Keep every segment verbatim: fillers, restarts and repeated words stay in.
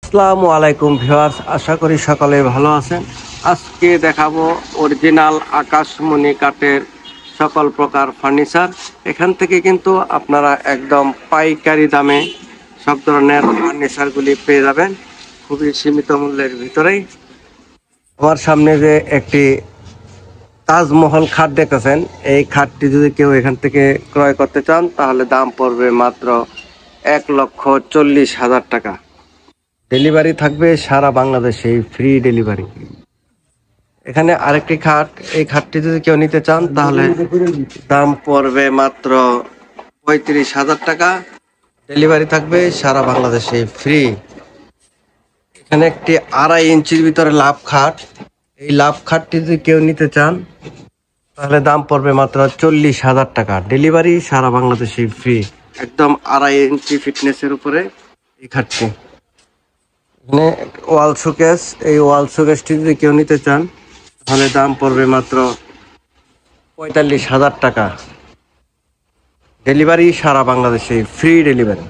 আসসালামু আলাইকুম ভিউয়ার্স, আশা করি সকলে ভালো আছেন। আজকে দেখাবো অরিজিনাল আকাশমণি কাঠের সকল প্রকার ফার্নিচার। এখান থেকে কিন্তু আপনারা একদম পাইকারি দামে সব ধরনের ফার্নিচারগুলি পেয়ে যাবেন খুবই সীমিত মূল্যের ভিতরেই। আমার সামনে যে একটি তাজমহল খাট দেখতেছেন, এই খাটটি যদি কেউ এখান থেকে ক্রয় করতে চান তাহলে দাম পড়বে মাত্র এক লক্ষ চল্লিশ হাজার টাকা। ডেলিভারি থাকবে সারা বাংলাদেশে, ফ্রি ডেলিভারি। এখানে আরেকটি খাট, এই খাটটি যদি কেউ নিতে চান তাহলে দাম পড়বে মাত্র পঁয়ত্রিশ হাজার টাকা। ডেলিভারি থাকবে সারা বাংলাদেশে, ফ্রি। এখানে একটি আড়াই ইঞ্চির ভিতরে লাভ খাট, এই লাভ খাটটি যদি কেউ নিতে চান তাহলে দাম পড়বে মাত্র চল্লিশ হাজার টাকা। ডেলিভারি সারা বাংলাদেশে, ফ্রি। একদম আড়াই ইঞ্চি ফিটনেসের উপরে এই খাটটি। এখানে ওয়াল শোকেস, এই ওয়াল শোকেসটি যদি কেউ নিতে চান তাহলে দাম পড়বে মাত্র পঁয়তাল্লিশ হাজার টাকা। ডেলিভারি সারা বাংলাদেশে, ফ্রি ডেলিভারি।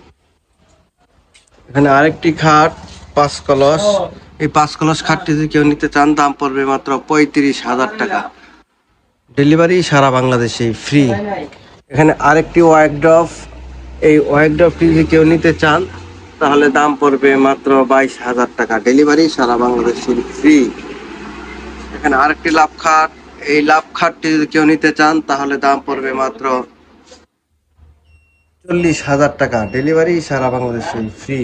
এখানে আরেকটি খাট পাঁচ কলস, এই পাঁচ কলস খাটটি যদি কেউ নিতে চান দাম পড়বে মাত্র পঁয়ত্রিশ হাজার টাকা। ডেলিভারি সারা বাংলাদেশে, ফ্রি। এখানে আরেকটি ওয়ার্কড্রপ, এই ওয়ার্কড্রপটি যদি কেউ নিতে চান তাহলে দাম পড়বে মাত্র বাইশ হাজার টাকা। ডেলিভারি সারা বাংলাদেশে, ফ্রি। এখানে আরেকটি লাভ খাট, এই লাভ খাটটি যদি কেউ নিতে চান তাহলে দাম পড়বে মাত্র চল্লিশ হাজার টাকা। ডেলিভারি সারা বাংলাদেশে, ফ্রি।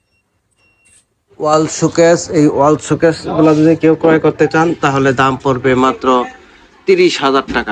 ওয়াল শোকেস, এই ওয়াল শোকেস গুলো যদি কেউ ক্রয় করতে চান তাহলে দাম পড়বে মাত্র তিরিশ হাজার টাকা।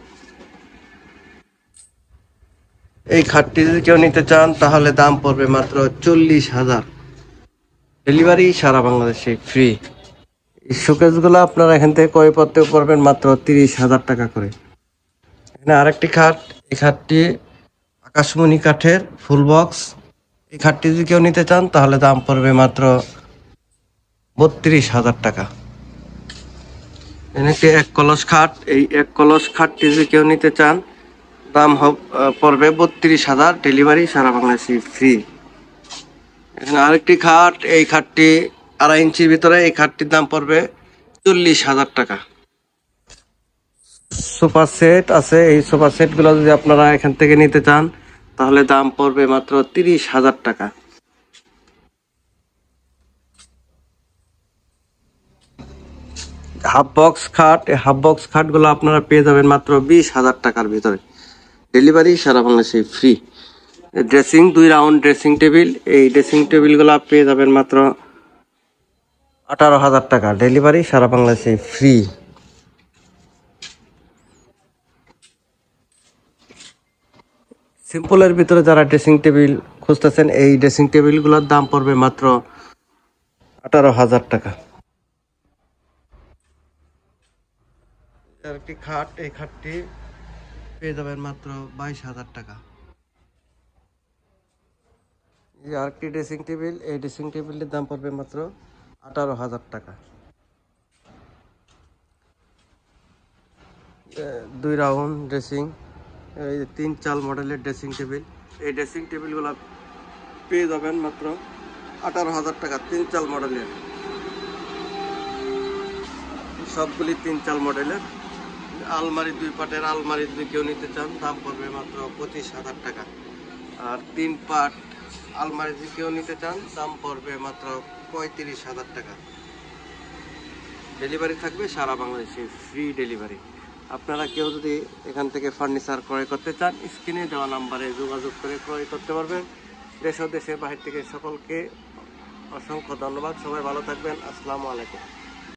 এই খাটটি যদি কেউ নিতে চান তাহলে দাম পড়বে মাত্র চল্লিশ হাজার। ডেলিভারি সারা বাংলাদেশে, ফ্রি। এই শোকেসগুলো আপনারা এখান থেকে ক্রয় করতে পারবেন মাত্র তিরিশ হাজার টাকা করে। এখানে আরেকটি খাট, এই খাটটি আকাশমণি কাঠের ফুল বক্স, এই খাটটি যদি কেউ নিতে চান তাহলে দাম পড়বে মাত্র বত্রিশ হাজার টাকা। এখানে একটি এক কলস খাট, এই এক কলস খাটটি যদি কেউ নিতে চান দাম পড়বে বত্রিশ হাজার। ডেলিভারি সারা বাংলাদেশে, ফ্রি। এখানে আরেকটি খাট, এই খাটটি আড়াই ইঞ্চির ভিতরে, এই খাটটির দাম পড়বে চল্লিশ হাজার টাকা। সোফা সেট আছে, এই সোফা সেট গুলো যদি আপনারা এখান থেকে নিতে চান তাহলে দাম পড়বে মাত্র তিরিশ হাজার টাকা। হাফ বক্স খাট, এই হাফ বক্স খাট গুলো আপনারা পেয়ে যাবেন মাত্র বিশ হাজার টাকার ভিতরে। ডেলিভারি সারা বাংলাদেশে, ফ্রি। ড্রেসিং, দুই রাউন্ড ড্রেসিং টেবিল, এই ড্রেসিং টেবিল গুলো পেয়ে যাবেন মাত্র আঠারো হাজার টাকা। ডেলিভারি সারা বাংলাদেশে, ফ্রি। সিম্পলের ভিতরে যারা ড্রেসিং টেবিল খুঁজতেছেন, এই ড্রেসিং টেবিলগুলোর দাম পড়বে মাত্র আঠারো হাজার টাকা। একটি খাট, এই খাটটি পেয়ে যাবেন মাত্র বাইশ হাজার টাকা। আরেকটি ড্রেসিং টেবিল, এই ড্রেসিং টেবিলের দাম পড়বে মাত্র আঠারো হাজার টাকা। দুই রাউন্ড ড্রেসিং, এই তিন চাল মডেলের ড্রেসিং টেবিল, এই ড্রেসিং টেবিলগুলো পেয়ে যাবেন মাত্র আঠারো হাজার টাকা। তিন চাল মডেলের, সবগুলি তিন চাল মডেলের। আলমারি, দুই পাটের আলমারি যদি কেউ নিতে চান দাম পড়বে মাত্র পঁচিশ হাজার টাকা। আর তিন পাট আলমারি যদি কেউ নিতে চান দাম পড়বে মাত্র পঁয়ত্রিশ হাজার টাকা। ডেলিভারি থাকবে সারা বাংলাদেশে, ফ্রি ডেলিভারি। আপনারা কেউ যদি এখান থেকে ফার্নিচার ক্রয় করতে চান স্ক্রিনে দেওয়া নাম্বারে যোগাযোগ করে ক্রয় করতে পারবেন। দেশ ও দেশের বাহির থেকে সকলকে অসংখ্য ধন্যবাদ। সবাই ভালো থাকবেন। আসসালামু আলাইকুম।